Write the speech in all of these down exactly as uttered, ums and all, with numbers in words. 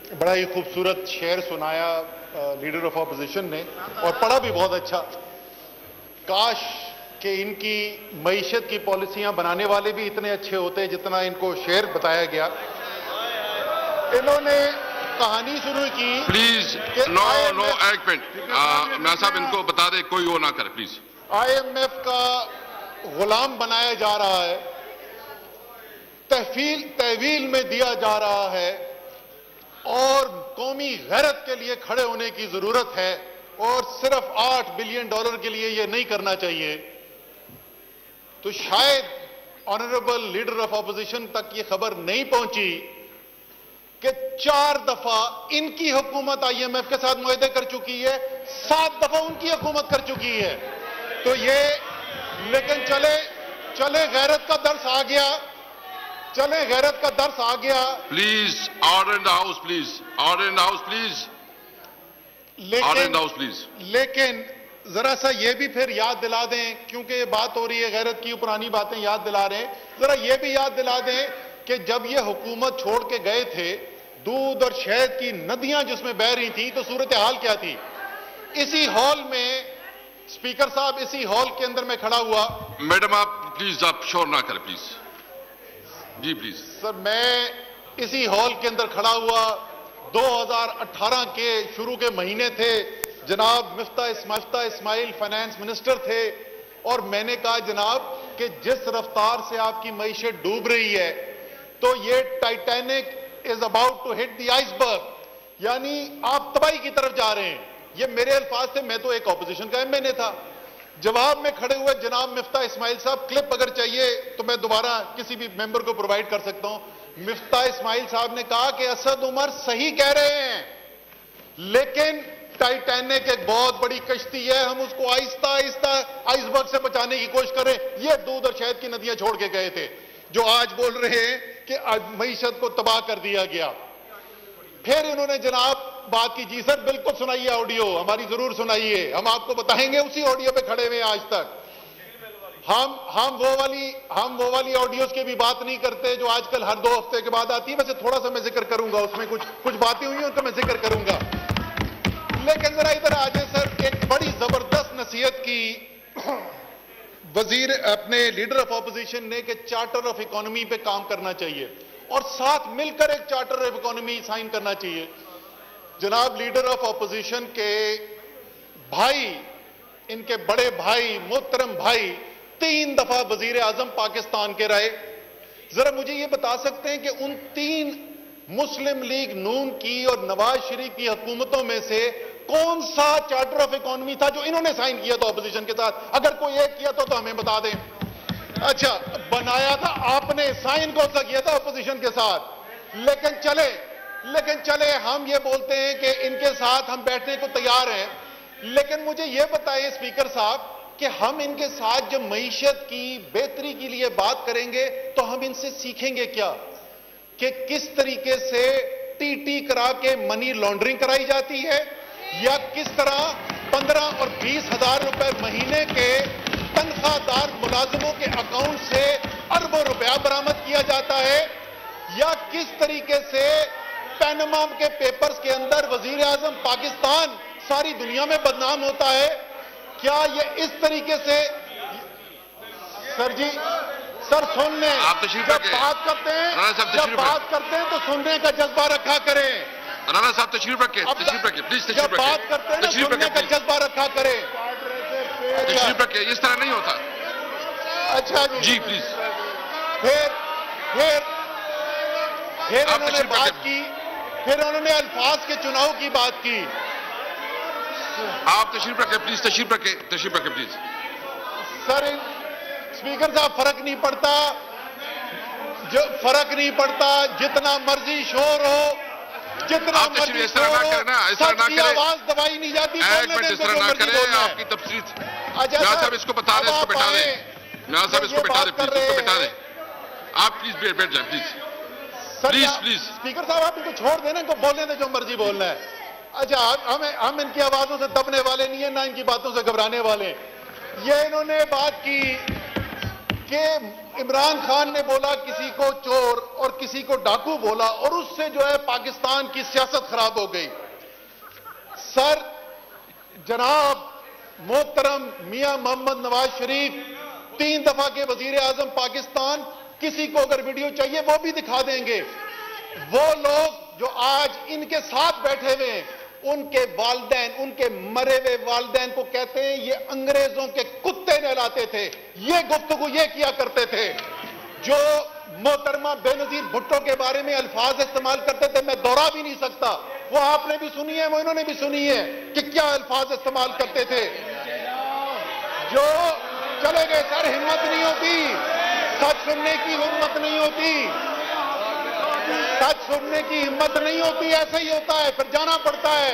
बड़ा ही खूबसूरत शेर सुनाया लीडर ऑफ ऑपोजिशन ने और पढ़ा भी बहुत अच्छा। काश कि इनकी मईशत की पॉलिसियां बनाने वाले भी इतने अच्छे होते जितना इनको शेर बताया गया। इन्होंने कहानी शुरू की। प्लीज नो नो एक मिनट मैं साहब इनको बता दे, कोई वो ना करे प्लीज। आईएमएफ का गुलाम बनाया जा रहा है, तहफील तहवील में दिया जा रहा है और कौमी गैरत के लिए खड़े होने की जरूरत है और सिर्फ आठ बिलियन डॉलर के लिए यह नहीं करना चाहिए। तो शायद ऑनरेबल लीडर ऑफ ऑपोजिशन तक ये खबर नहीं पहुंची कि चार दफा इनकी हुकूमत आईएमएफ के साथ मुआहदे कर चुकी है, सात दफा उनकी हुकूमत कर चुकी है। तो ये लेकिन चले चले गैरत का दर्स आ गया, चले गैरत का दर्स आ गया। Please order in the house, please order in the house, please order in the house please. लेकिन जरा सा ये भी फिर याद दिला दें, क्योंकि ये बात हो रही है गैरत की, पुरानी बातें याद दिला रहे हैं, जरा ये भी याद दिला दें कि जब ये हुकूमत छोड़ के गए थे, दूध और शहद की नदियां जिसमें बह रही थी, तो सूरत हाल क्या थी। इसी हॉल में स्पीकर साहब, इसी हॉल के अंदर मैं खड़ा हुआ। मैडम आप प्लीज आप शोर ना करें प्लीज। जी प्लीज सर, मैं इसी हॉल के अंदर खड़ा हुआ, दो हज़ार अठारह के शुरू के महीने थे, जनाब मिफ्ता मिफ्ता इस्माइल फाइनेंस मिनिस्टर थे और मैंने कहा जनाब कि जिस रफ्तार से आपकी मईशत डूब रही है तो ये Titanic is about to hit the iceberg, यानी आप तबाही की तरफ जा रहे हैं। ये मेरे अल्फाज थे, मैं तो एक ऑपोजिशन का एमएनए था। जवाब में खड़े हुए जनाब मिफ्ता इस्माइल साहब, क्लिप अगर चाहिए तो मैं दोबारा किसी भी मेंबर को प्रोवाइड कर सकता हूं। मिफ्ता इस्माइल साहब ने कहा कि असद उमर सही कह रहे हैं, लेकिन टाइटैनिक एक बहुत बड़ी कश्ती है, हम उसको आहिस्ता आहिस्ता आइसबर्ग से बचाने की कोशिश करें। ये दूध और शहद की नदियां छोड़ के गए थे, जो आज बोल रहे हैं कि मईशत को तबाह कर दिया गया। फिर इन्होंने जनाब बात की, जी सर बिल्कुल सुनाइए ऑडियो, हमारी जरूर सुनाइए, हम आपको बताएंगे। उसी ऑडियो पे खड़े हुए आज तक हम हम वो वाली हम वो वाली ऑडियोज की भी बात नहीं करते जो आजकल हर दो हफ्ते के बाद आती है। वैसे थोड़ा सा मैं जिक्र करूंगा, उसमें कुछ कुछ बातें हुई हैं उनका मैं जिक्र करूंगा। लेकिन जरा इधर आ जाए सर, एक बड़ी जबरदस्त नसीहत की वजीर अपने लीडर ऑफ ऑपोजिशन ने कि चार्टर ऑफ इकोनॉमी पे काम करना चाहिए और साथ मिलकर एक चार्टर ऑफ इकोनॉमी साइन करना चाहिए। जनाब लीडर ऑफ ऑपोजिशन के भाई, इनके बड़े भाई, मोहतरम भाई, तीन दफा वजीर आजम पाकिस्तान के रहे। जरा मुझे यह बता सकते हैं कि उन तीन मुस्लिम लीग नून की और नवाज शरीफ की हुकूमतों में से कौन सा चार्टर ऑफ इकोनॉमी था जो इन्होंने साइन किया था ऑपोजिशन के साथ? अगर कोई एक किया तो, तो हमें बता दें। अच्छा, बनाया था आपने, साइन कौन सा किया था ऑपोजिशन के साथ? लेकिन चले लेकिन चले हम ये बोलते हैं कि इनके साथ हम बैठने को तैयार हैं, लेकिन मुझे ये बताएं स्पीकर साहब कि हम इनके साथ जब मईशत की बेहतरी के लिए बात करेंगे तो हम इनसे सीखेंगे क्या कि किस तरीके से टीटी करा के मनी लॉन्ड्रिंग कराई जाती है, या किस तरह पंद्रह और बीस हजार रुपए महीने के तनख्वाहदार मुलाजिमों के अकाउंट से अरबों रुपया बरामद किया जाता है, या किस तरीके से पैनामा के पेपर्स के अंदर वजीर आजम पाकिस्तान सारी दुनिया में बदनाम होता है। क्या ये इस तरीके से सर जी सर सुनने आप तशरीफ जब बात करते हैं जब बात करते हैं तो सुनने का जज्बा रखा करें। राणा साहब तशरीफ रखें, तशरीफ रखें प्लीज, तशरीफ जब बात करते हैं ना सुनने का जज्बा रखा करें, तशरीफ रखें, इस तरह नहीं होता। अच्छा जी जी प्लीज। फिर फिर फिर उन्होंने बात की, फिर उन्होंने अल्फाज के चुनाव की बात की। आप तशरीफ रखें प्लीज, तशरीफ रखें, तशरीफ रखें प्लीज। सर स्पीकर साहब, फर्क नहीं पड़ता, जो फर्क नहीं पड़ता, जितना मर्जी शोर हो, जितना मर्जी शोर हो, सबकी आवाज दबाई नहीं जाती। एक मिनट इस तरह ना करें, आपकी तफसील। अच्छा साहब इसको बता दें, इसको बैठा दें, नाज़ साहब इसको बैठा दें, प्लीज इसको बैठा दें। आप प्लीज बैठ बैठ जाए प्लीज, प्लीज प्लीज। स्पीकर साहब आप इनको छोड़ देना, इनको बोलने दें जो मर्जी बोलना है। अच्छा, हमें हम इनकी आवाजों से दबने वाले नहीं है, ना इनकी बातों से घबराने वाले। ये इन्होंने बात की कि इमरान खान ने बोला किसी को चोर और किसी को डाकू बोला और उससे जो है पाकिस्तान की सियासत खराब हो गई। सर, जनाब मोहतरम मियां मोहम्मद नवाज शरीफ तीन दफा के वजीर आजम पाकिस्तान, किसी को अगर वीडियो चाहिए वो भी दिखा देंगे। वो लोग जो आज इनके साथ बैठे हुए हैं, उनके वालदैन, उनके मरे हुए वालदैन को कहते हैं ये अंग्रेजों के कुत्ते नहलाते थे, ये गुफ्तगू ये किया करते थे। जो मोहतरमा बेनजीर भुट्टो के बारे में अल्फाज इस्तेमाल करते थे, मैं दोहरा भी नहीं सकता, वो आपने भी सुनी है, वो इन्होंने भी सुनी है कि क्या अल्फाज इस्तेमाल करते थे। जो चले गए सर, हिम्मत नहीं होती, सच सुनने की हिम्मत नहीं होती, सच सुनने की हिम्मत नहीं होती, ऐसा ही होता है, फिर जाना पड़ता है।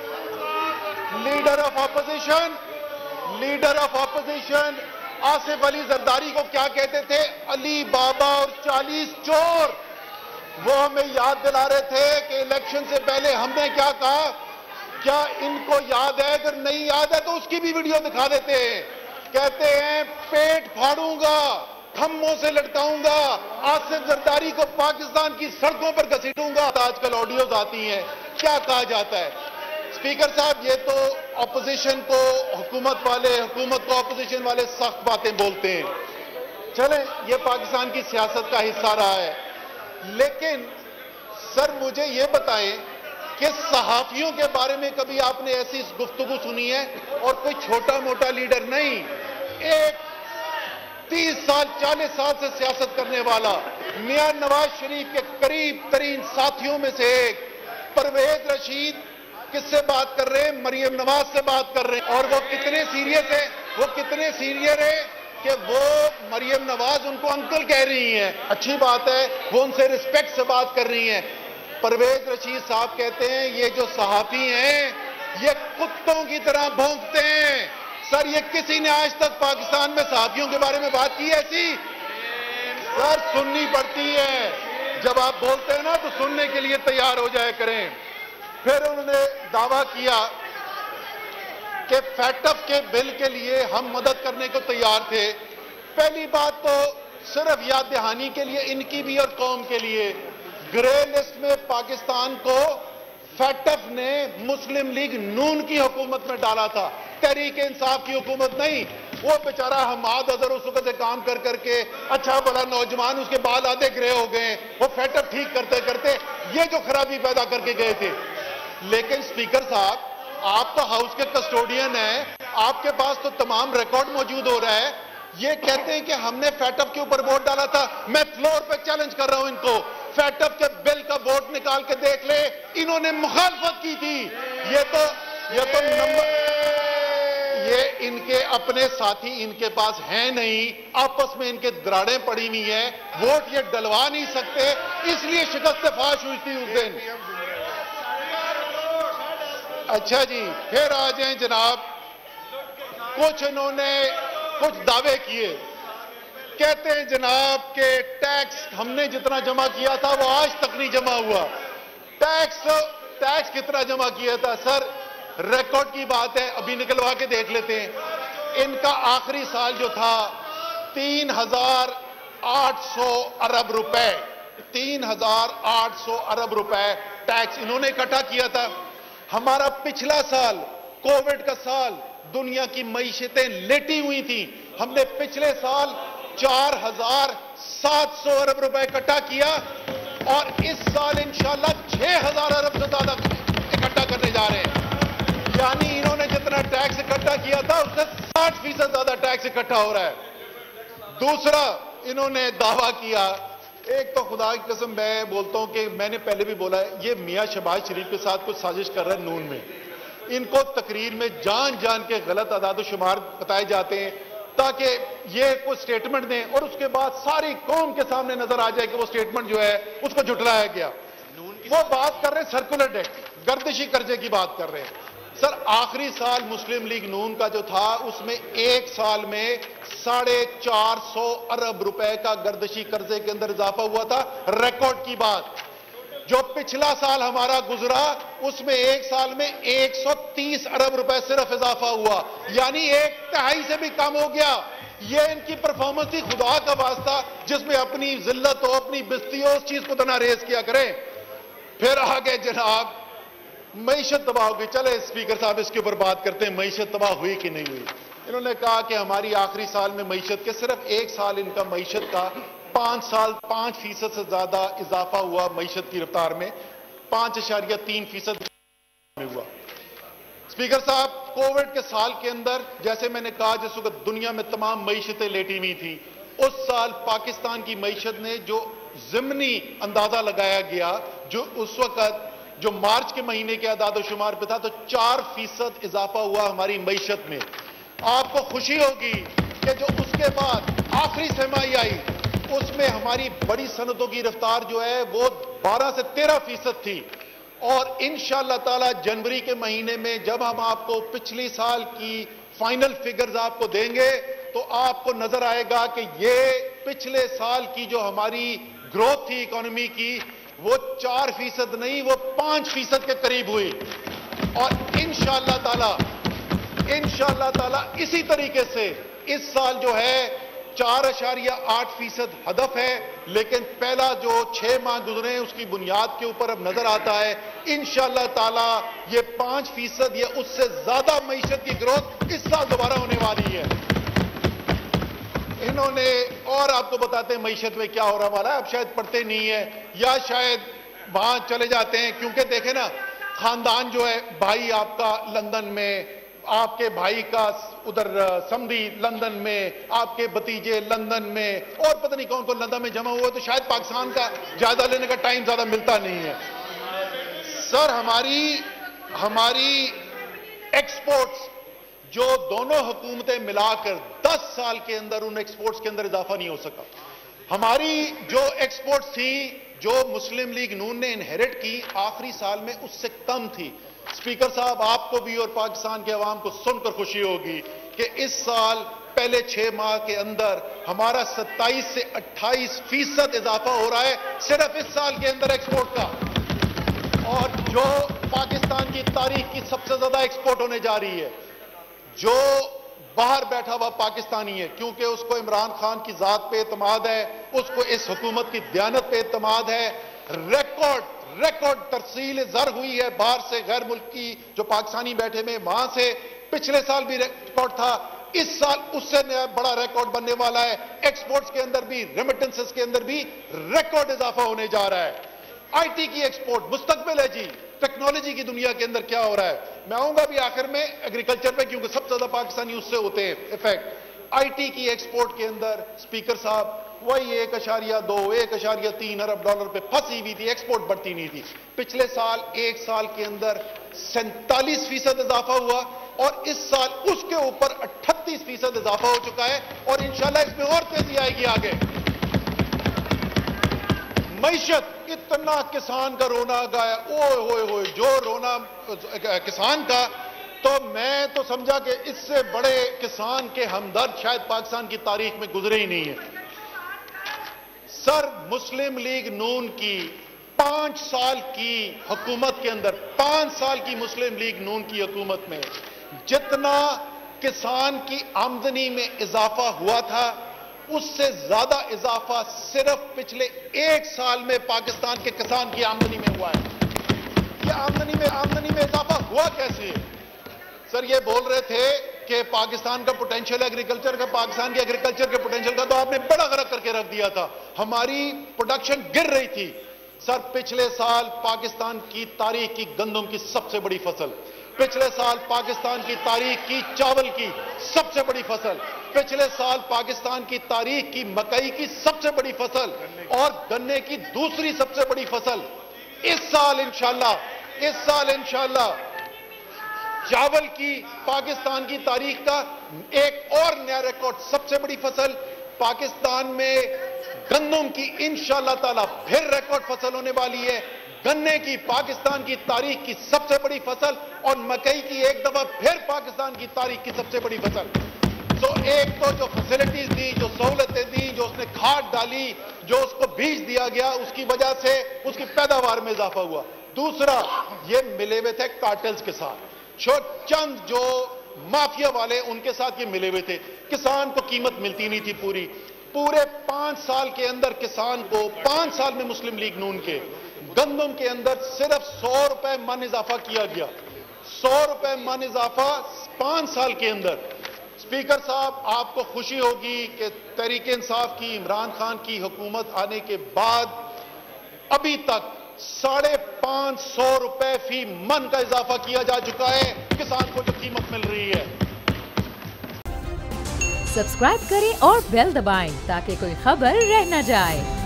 Leader of opposition leader of opposition Asif Ali Zardari को क्या कहते थे? अली बाबा और चालीस चोर। वो हमें याद दिला रहे थे कि इलेक्शन से पहले हमने क्या कहा, क्या इनको याद है? अगर नहीं याद है तो उसकी भी वीडियो दिखा देते हैं। कहते हैं पेट फाड़ूंगा, खम्भों से लटकाऊंगा, आसिफ जरदारी को पाकिस्तान की सड़कों पर घसीटूंगा। आजकल ऑडियोज आती हैं, क्या कहा जाता है? स्पीकर साहब, ये तो ऑपोजिशन को हुकूमत वाले, हुकूमत को ऑपोजिशन वाले सख्त बातें बोलते हैं। चले, ये पाकिस्तान की सियासत का हिस्सा रहा है। लेकिन सर मुझे ये बताएं कि सहाफियों के बारे में कभी आपने ऐसी गुफ्तगू सुनी है? और कोई छोटा मोटा लीडर नहीं, एक तीस साल चालीस साल से सियासत करने वाला मियां नवाज शरीफ के करीब तरीन साथियों में से एक परवेज रशीद किससे बात कर रहे हैं? मरियम नवाज से बात कर रहे हैं। और वो कितने सीरियस है, वो कितने सीरियस है कि वो मरियम नवाज उनको अंकल कह रही हैं। अच्छी बात है, वो उनसे रिस्पेक्ट से बात कर रही हैं। परवेज रशीद साहब कहते हैं ये जो सहाफी हैं ये कुत्तों की तरह भौंकते हैं। सर, ये किसी ने आज तक पाकिस्तान में सहाफियों के बारे में बात की ऐसी? सर, सुननी पड़ती है, जब आप बोलते हैं ना तो सुनने के लिए तैयार हो जाया करें। फिर उन्होंने दावा किया कि फैटअप के बिल के लिए हम मदद करने को तैयार थे। पहली बात तो सिर्फ याद दहानी के लिए, इनकी भी और कौम के लिए, ग्रे लिस्ट में पाकिस्तान को फैटअप ने मुस्लिम लीग नून की हुकूमत में डाला था, तहरीक इंसाफ की हुकूमत नहीं। वो बेचारा हमाद अजहर उस वक्त से काम कर करके अच्छा बड़ा नौजवान, उसके बाल आधे ग्रे हो गए, वो फैटअप ठीक करते करते ये जो खराबी पैदा करके गए थे। लेकिन स्पीकर साहब, आप तो हाउस के कस्टोडियन हैं, आपके पास तो तमाम रिकॉर्ड मौजूद हो रहा है। ये कहते हैं कि हमने फैटअप के ऊपर वोट डाला था। मैं फ्लोर पे चैलेंज कर रहा हूं इनको, फैटअप के बिल का वोट निकाल के देख ले, इन्होंने मुखालफत की थी। ये तो ये तो नंबर ये इनके अपने साथी इनके पास हैं नहीं, आपस में इनके दराड़ें पड़ी हुई हैं, वोट ये डलवा नहीं सकते, इसलिए शिकस्त फाश हुई थी उस दिन। अच्छा जी, फिर आ जाए जनाब, कुछ इन्होंने कुछ दावे किए, कहते हैं जनाब के टैक्स हमने जितना जमा किया था वो आज तक नहीं जमा हुआ। टैक्स टैक्स कितना जमा किया था? सर, रिकॉर्ड की बात है, अभी निकलवा के देख लेते हैं। इनका आखिरी साल जो था तीन हजार आठ सौ अरब रुपए तीन हजार आठ सौ अरब रुपए टैक्स इन्होंने इकट्ठा किया था। हमारा पिछला साल कोविड का साल, दुनिया की मईशतें लेटी हुई थी, हमने पिछले साल चार हजार सात सौ अरब रुपए इकट्ठा किया और इस साल इंशाल्लाह छह हजार अरब से ज्यादा इकट्ठा करने जा रहे हैं। यानी इन्होंने जितना टैक्स इकट्ठा किया था उससे साठ फीसद ज्यादा टैक्स इकट्ठा हो रहा है। दूसरा, इन्होंने दावा किया, एक तो खुदा की कसम मैं बोलता हूं कि मैंने पहले भी बोला है, ये मियां शहबाज शरीफ के साथ कुछ साजिश कर रहे हैं नून में। इनको तकरीर में जान जान के गलत अदाद शुमार बताए जाते हैं ताकि ये कोई स्टेटमेंट दें और उसके बाद सारी कौम के सामने नजर आ जाए कि वो स्टेटमेंट जो है उसको झुटलाया गया। वो बात कर रहे हैं सर्कुलर डेट, गर्दिशी कर्जे की बात कर रहे हैं। सर, आखिरी साल मुस्लिम लीग नून का जो था उसमें एक साल में साढ़े चार सौ अरब रुपए का गर्दिशी कर्जे के अंदर इजाफा हुआ था, रिकॉर्ड की बात। जो पिछला साल हमारा गुजरा उसमें एक साल में एक सौ तीस अरब रुपए सिर्फ इजाफा हुआ, यानी एक तिहाई से भी कम हो गया। ये इनकी परफॉर्मेंस थी, खुदा का वास्ता, जिसमें अपनी जिल्लत हो, अपनी बिस्ती हो, उस चीज को तो ना रेस किया करें। फिर आगे जनाब मईशत तबाह होगी। चले स्पीकर साहब इसके ऊपर बात करते हैं, मईशत तबाह हुई कि नहीं हुई। इन्होंने कहा कि हमारी आखिरी साल में मईशत के सिर्फ एक साल इनका मईशत का पांच साल पांच फीसद से ज्यादा इजाफा हुआ मईशत की रफ्तार में, पांच इशारिया तीन फीसद में हुआ। स्पीकर साहब, कोविड के साल के अंदर जैसे मैंने कहा जिस वक्त दुनिया में तमाम मईशतें लेटी हुई थी, उस साल पाकिस्तान की मईशत ने जो जिमनी अंदाजा लगाया गया, जो उस वक्त जो मार्च के महीने के आदाद शुमार पे था, तो चार फीसद इजाफा हुआ हमारी मईशत में। आपको खुशी होगी कि जो उसके बाद आखिरी सहमाई आई उसमें हमारी बड़ी सनतों की रफ्तार जो है वो बारह से तेरह फीसद थी। और इंशाअल्लाह ताला जनवरी के महीने में जब हम आपको पिछली साल की फाइनल फिगर्स आपको देंगे तो आपको नजर आएगा कि ये पिछले साल की जो हमारी ग्रोथ थी इकोनॉमी की, वो चार फीसद नहीं, वो पांच फीसद के करीब हुई। और इंशाअल्लाह ताला इंशाअल्लाह ताला इसी तरीके से इस साल जो है चार अशारिया आठ फीसद हदफ है, लेकिन पहला जो छह माह गुजरे हैं उसकी बुनियाद के ऊपर अब नजर आता है इंशाअल्लाह ताला ये पांच फीसद या उससे ज्यादा मईशत की ग्रोथ इस साल दोबारा होने वाली है। इन्होंने और आपको बताते हैं मईशत में क्या हो रहा वाला है, अब शायद पढ़ते नहीं है या शायद वहां चले जाते हैं, क्योंकि देखें ना, खानदान जो है, भाई आपका लंदन में, आपके भाई का उधर समधी लंदन में, आपके भतीजे लंदन में, और पता नहीं कौन कौन लंदन में जमा हुआ, तो शायद पाकिस्तान का जायजा लेने का टाइम ज्यादा मिलता नहीं है। सर, हमारी हमारी एक्सपोर्ट्स जो दोनों हुकूमतें मिलाकर दस साल के अंदर उन एक्सपोर्ट्स के अंदर इजाफा नहीं हो सका। हमारी जो एक्सपोर्ट्स थी जो मुस्लिम लीग नून ने इनहेरिट की आखिरी साल में उससे कम थी। स्पीकर साहब, आपको भी और पाकिस्तान के अवाम को सुनकर खुशी होगी कि इस साल पहले छह माह के अंदर हमारा सत्ताईस से अट्ठाईस फीसद इजाफा हो रहा है सिर्फ इस साल के अंदर एक्सपोर्ट का, और जो पाकिस्तान की तारीख की सबसे ज्यादा एक्सपोर्ट होने जा रही है। जो बाहर बैठा हुआ पाकिस्तानी है, क्योंकि उसको इमरान खान की जात पे एतमाद है, उसको इस हुकूमत की दयानत पे एतमाद है, रिकॉर्ड रिकॉर्ड तरसील जर हुई है बाहर से गैर मुल्की जो पाकिस्तानी बैठे में, वहां से पिछले साल भी रिकॉर्ड था, इस साल उससे नया बड़ा रिकॉर्ड बनने वाला है। एक्सपोर्ट्स के अंदर भी, रेमिटेंसेस के अंदर भी रिकॉर्ड इजाफा होने जा रहा है। आईटी की एक्सपोर्ट मुस्तकबिल है जी, टेक्नोलॉजी की दुनिया के अंदर क्या हो रहा है। मैं आऊंगा भी आखिर में एग्रीकल्चर पे, क्योंकि सबसे ज्यादा पाकिस्तानी उससे होते हैं इफेक्ट। आईटी की एक्सपोर्ट के अंदर स्पीकर साहब वही एक अशारिया दो एक अशारिया तीन अरब डॉलर पे फंसी हुई थी, एक्सपोर्ट बढ़ती नहीं थी। पिछले साल एक साल के अंदर सैंतालीस फीसद इजाफा हुआ और इस साल उसके ऊपर अट्ठतीस फीसद इजाफा हो चुका है, और इंशाल्लाह इसमें और तेजी आएगी आगे। मईशत, इतना किसान का रोना गाया, ओए होए होए, जो रोना किसान का, तो मैं तो समझा कि इससे बड़े किसान के हमदर्द शायद पाकिस्तान की तारीख में गुजरे ही नहीं है। सर, मुस्लिम लीग नून की पांच साल की हुकूमत के अंदर, पांच साल की मुस्लिम लीग नून की हुकूमत में जितना किसान की आमदनी में इजाफा हुआ था, उससे ज्यादा इजाफा सिर्फ पिछले एक साल में पाकिस्तान के किसान की आमदनी में हुआ है। ये आमदनी में आमदनी में इजाफा हुआ कैसे? सर, ये बोल रहे थे कि पाकिस्तान का पोटेंशियल एग्रीकल्चर का, पाकिस्तान के एग्रीकल्चर के पोटेंशियल का तो आपने बड़ा गरक करके रख दिया था, हमारी प्रोडक्शन गिर रही थी। सर, पिछले साल पाकिस्तान की तारीख की गंदम की सबसे बड़ी फसल, पिछले साल पाकिस्तान की तारीख की चावल की सबसे बड़ी फसल, पिछले साल पाकिस्तान की तारीख की मकई की सबसे बड़ी फसल और गन्ने की दूसरी सबसे बड़ी फसल। इस साल इंशाल्लाह इस साल इंशाल्लाह चावल की पाकिस्तान की तारीख का एक और नया रिकॉर्ड, सबसे बड़ी फसल पाकिस्तान में गंदम की इंशाअल्लाह ताला फिर रिकॉर्ड फसल होने वाली है, गन्ने की पाकिस्तान की तारीख की सबसे बड़ी फसल, और मकई की एक दफा फिर पाकिस्तान की तारीख की सबसे बड़ी फसल। तो एक तो जो फैसिलिटीज दी, जो सहूलतें दी, जो उसने खाद डाली, जो उसको बीज दिया गया, उसकी वजह से उसकी पैदावार में इजाफा हुआ। दूसरा, ये मिले हुए थे कार्टेल्स के साथ, जो चंद जो माफिया वाले उनके साथ ये मिले हुए थे। किसान को कीमत मिलती नहीं थी पूरी। पूरे पांच साल के अंदर किसान को, पांच साल में मुस्लिम लीग नून के गंदम के अंदर सिर्फ सौ रुपए मन इजाफा किया गया। सौ रुपए मन इजाफा पांच साल के अंदर। स्पीकर साहब, आपको खुशी होगी कि तहरीक इंसाफ की, इमरान खान की हुकूमत आने के बाद अभी तक साढ़े पांच सौ रुपए फी मन का इजाफा किया जा चुका है किसान को जो कीमत मिल रही है। सब्सक्राइब करें और बेल दबाएं ताकि कोई खबर रह न जाए।